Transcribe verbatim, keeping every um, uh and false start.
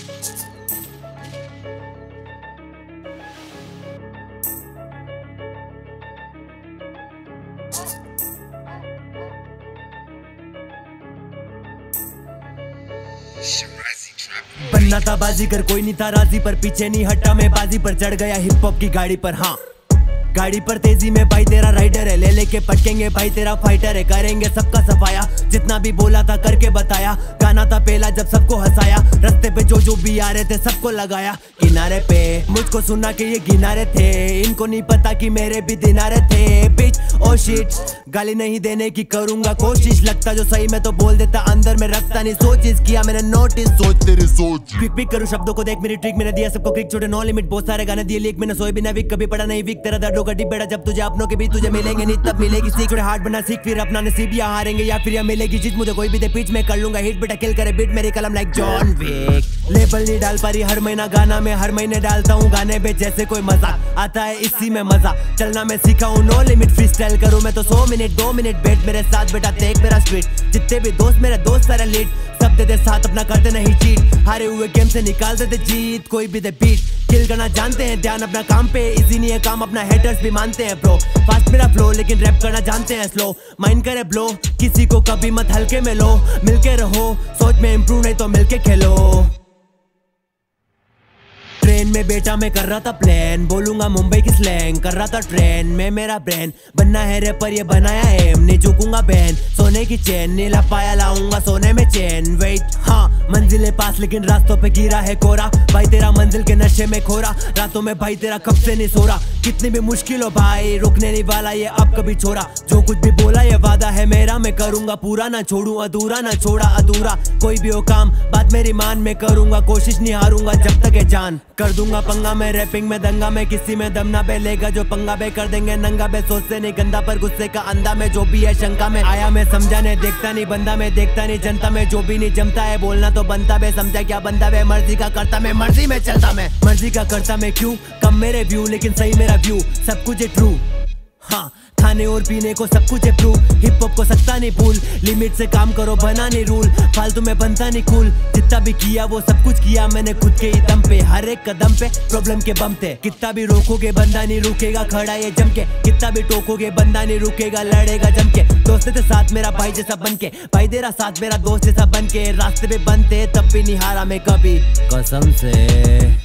बनना था बाजीगर, कोई नहीं था राजी, पर पीछे नहीं हटा मैं बाजी पर चढ़ गया हिप हॉप की गाड़ी पर। हाँ गाड़ी पर तेजी में भाई तेरा राइडर है, ले लेके पटकेंगे भाई तेरा फाइटर है, करेंगे सबका सफाया, जितना भी बोला था करके बताया, गाना था पहला जब सबको हंसाया, रास्ते पे जो जो भी आ रहे थे सबको लगाया किनारे पे, मुझको सुना कि ये किनारे थे, इनको नहीं पता कि मेरे भी दिनारे थे। बिच ओ शिट, गाली नहीं देने की करूंगा कोशिश, लगता जो सही मैं तो बोल देता, अंदर में रखता नहीं सोचिस, किया मैंने नोटिस सोच तेरी सोच, पिक पिक करूं शब्दों को देख मेरी ट्रिक, मैंने दिया सबको क्लिक, छोटे नो लिमिट बहुत सारे गाने दिए लीक, मैंने सोए बिना वीक कभी पड़ा नहीं वीक, तेरा दर्द गड्डी बेड़ा जब तुझे अपनों के बीच तुझे मिलेंगे नहीं तब मिलेगी सीख, हार्ड बना सीख, फिर अपना नसीब या हारेंगे या फिर या मिलेगी जीत, मुझे कोई भी दे पीछ में कर लूंगा हिट, बेटा किल करे बीट मेरी कलम लाइक जॉन विक, लेबल नहीं डाल पा रही हर महीना गाना में, हर महीने डालता हूँ गाने पे जैसे कोई मजा आता है, इसी में मजा चलना मैं सीखा हूँ, नो लिमिट फ्री स्टाइल करूँ मैं तो सौ मिनट दो मिनट बैठ मेरे साथ बेटा देख मेरा स्ट्रीट, जितने भी दोस्त मेरे दोस्त सारे लीड, सब दे दे साथ अपना करते नहीं चीट, हारे हुए गेम से निकाल देते जीत, कोई भी दे बीट, किल करना जानते हैं, ध्यान अपना काम पे, इजी नहीं है काम अपना, हेटर्स भी मानते हैं ब्रो, फास्ट मेरा फ्लो लेकिन रैप करना जानते हैं स्लो, माइंड करे ब्लो, किसी को कभी मत हल्के में लो, मिलके रहो, सोच में इम्प्रूव नहीं तो मिलके खेलो। ट्रेन में बेटा मैं कर रहा था प्लान, बोलूंगा मुंबई की स्लैंग, कर रहा था ट्रेन में मेरा ब्रेन, बनना है रैपर ये बनाया एम, नहीं झुकूंगा बहन, सोने की चैन नीला पाया लाऊंगा सोने में चैन, वेट हाँ मंजिले पास लेकिन रास्तों पे गिरा है कोरा, भाई तेरा मंजिल के नशे में खोरा, रातों में भाई तेरा कब से नहीं सो रहा, कितनी भी मुश्किल हो भाई रुकने नहीं वाला ये अब कभी छोरा, जो कुछ भी बोला ये वादा है मेरा, मैं करूंगा पूरा, ना छोड़ू अधूरा, ना छोड़ा अधूरा, कोई भी हो काम बात मेरी मान, मैं करूंगा कोशिश नहीं हारूंगा जब तक है जान, कर दूंगा पंगा में रैपिंग में दंगा में, किसी में दम ना बे लेगा जो पंगा बे, कर देंगे नंगा बे, सोचते नहीं गंदा पर गुस्से का अंधा में, जो भी है शंका में आया मैं समझाने, देखता नहीं बंदा में देखता नहीं जनता में, जो भी नहीं जमता है बोलना तो बनता बे, समझा क्या बंदा बे, मर्जी का करता मैं मर्जी में चलता मैं, मर्जी का करता मैं क्यों कम मेरे व्यू लेकिन सही मेरा व्यू, सब कुछ है ट्रू, हाँ खाने और पीने को सब कुछ है प्रूव, हिप हॉप को सकता नहीं भूल, लिमिट से काम करो बना नहीं रूल, फालतू में बनता नहीं कूल, जितना भी किया वो सब कुछ किया मैंने खुद के ही दम पे, हर एक कदम पे प्रॉब्लम के बम थे, कितना भी रोकोगे बंदा नहीं रुकेगा, खड़ा ये जम के, कितना भी टोकोगे बंदा नहीं रुकेगा, लड़ेगा जम के, दोस्त थे साथ मेरा भाई जैसा बन के, भाई तेरा साथ मेरा दोस्त जैसा बन के, रास्ते पे बनते तब भी नहीं हारा मैं कभी कसम से।